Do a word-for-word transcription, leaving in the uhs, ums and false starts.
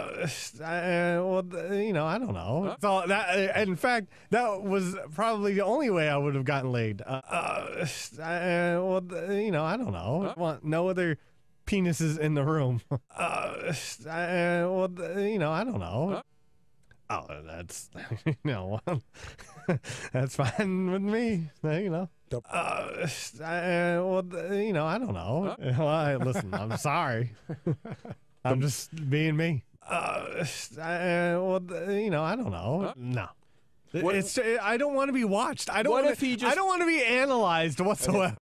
Uh, uh, well, you know, I don't know. So that, uh, in fact, that was probably the only way I would have gotten laid. Uh, uh, uh, well, you know, I don't know. I want no other penises in the room. Uh, uh, well, you know, I don't know. Oh, that's, you know, that's fine with me, you know. Uh, uh, well, you know, I don't know. Well, I, listen, I'm sorry. I'm just being me. Uh, uh, well, you know, I don't know. No. What- It's, I don't want to be watched. I don't What wanna, if he just- I don't want to be analyzed whatsoever.